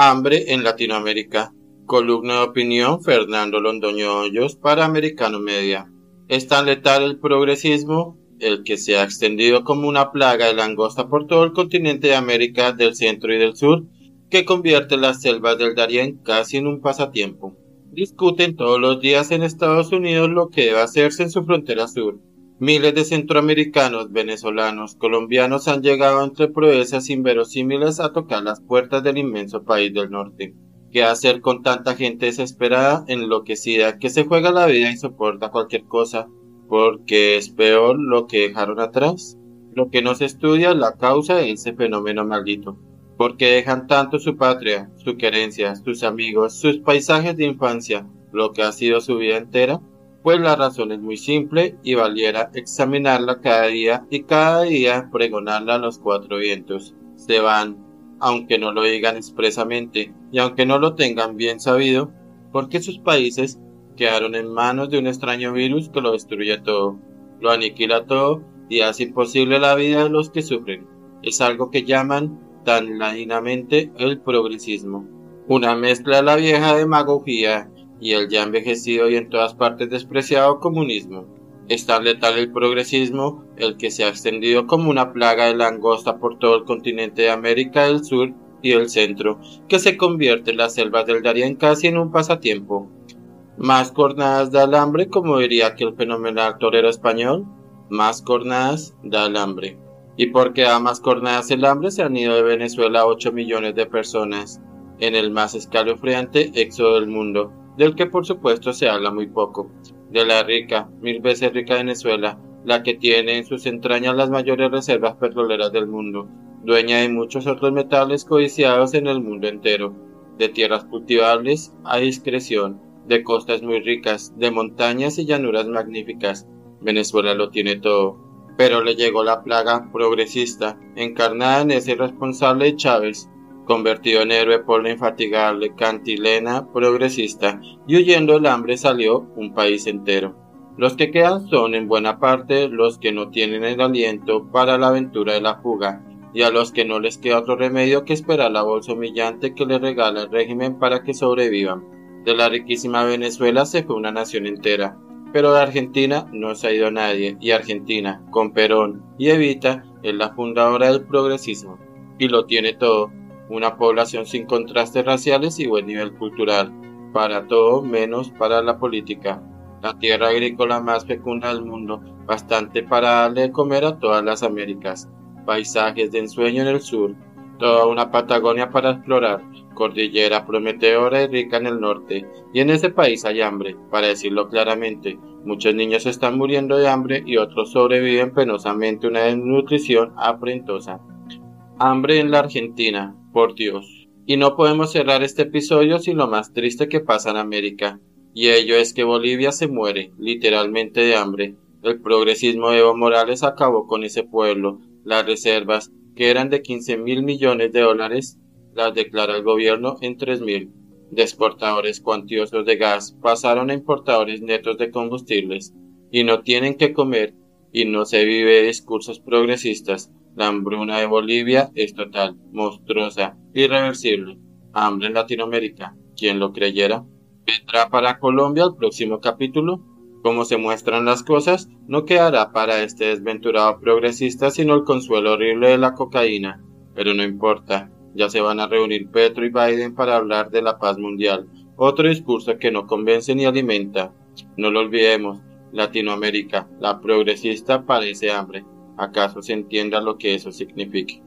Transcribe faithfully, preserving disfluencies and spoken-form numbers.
Hambre en Latinoamérica. Columna de opinión Fernando Londoño Hoyos para Americano Media. Es tan letal el progresismo, el que se ha extendido como una plaga de langosta por todo el continente de América del Centro y del Sur, que convierte las selvas del Darién casi en un pasatiempo. Discuten todos los días en Estados Unidos lo que debe hacerse en su frontera sur. Miles de centroamericanos, venezolanos, colombianos han llegado entre proezas inverosímiles a tocar las puertas del inmenso país del norte. ¿Qué hacer con tanta gente desesperada, enloquecida, que se juega la vida y soporta cualquier cosa? Porque es peor lo que dejaron atrás. Lo que no se estudia es la causa de ese fenómeno maldito. ¿Por qué dejan tanto su patria, su querencia, sus amigos, sus paisajes de infancia, lo que ha sido su vida entera? Pues la razón es muy simple y valiera examinarla cada día y cada día pregonarla a los cuatro vientos. Se van, aunque no lo digan expresamente y aunque no lo tengan bien sabido, porque sus países quedaron en manos de un extraño virus que lo destruye todo, lo aniquila todo y hace imposible la vida de los que sufren. Es algo que llaman tan ladinamente el progresismo, una mezcla de la vieja demagogía y el ya envejecido y en todas partes despreciado comunismo. Es tan letal el progresismo, el que se ha extendido como una plaga de langosta por todo el continente de América del Sur y del Centro, que se convierte en las selvas del Darién casi en un pasatiempo. Más cornadas da el hambre, como diría aquel fenomenal torero español, más cornadas da el hambre. ¿Y por qué da más cornadas el hambre? Se han ido de Venezuela ocho millones de personas, en el más escalofriante éxodo del mundo, del que por supuesto se habla muy poco, de la rica, mil veces rica Venezuela, la que tiene en sus entrañas las mayores reservas petroleras del mundo, dueña de muchos otros metales codiciados en el mundo entero, de tierras cultivables a discreción, de costas muy ricas, de montañas y llanuras magníficas. Venezuela lo tiene todo, pero le llegó la plaga progresista, encarnada en ese irresponsable Chávez, convertido en héroe por la infatigable cantilena progresista, y huyendo del hambre salió un país entero. Los que quedan son en buena parte los que no tienen el aliento para la aventura de la fuga, y a los que no les queda otro remedio que esperar la bolsa humillante que les regala el régimen para que sobrevivan. De la riquísima Venezuela se fue una nación entera, pero de Argentina no se ha ido nadie, y Argentina, con Perón y Evita, es la fundadora del progresismo, y lo tiene todo. Una población sin contrastes raciales y buen nivel cultural, para todo menos para la política. La tierra agrícola más fecunda del mundo, bastante para darle de comer a todas las Américas. Paisajes de ensueño en el sur, toda una Patagonia para explorar, cordillera prometedora y rica en el norte, y en ese país hay hambre, para decirlo claramente. Muchos niños están muriendo de hambre y otros sobreviven penosamente una desnutrición afrentosa. Hambre en la Argentina, por Dios. Y no podemos cerrar este episodio sin lo más triste que pasa en América, y ello es que Bolivia se muere, literalmente de hambre. El progresismo de Evo Morales acabó con ese pueblo. Las reservas, que eran de quince mil millones de dólares, las declara el gobierno en tres mil. De exportadores cuantiosos de gas pasaron a importadores netos de combustibles, y no tienen que comer, y no se vive de discursos progresistas. La hambruna de Bolivia es total, monstruosa, irreversible. Hambre en Latinoamérica, ¿quién lo creyera? ¿Vendrá para Colombia el próximo capítulo? Como se muestran las cosas, no quedará para este desventurado progresista sino el consuelo horrible de la cocaína. Pero no importa, ya se van a reunir Petro y Biden para hablar de la paz mundial, otro discurso que no convence ni alimenta. No lo olvidemos, Latinoamérica, la progresista padece hambre. ¿Acaso se entienda lo que eso significa?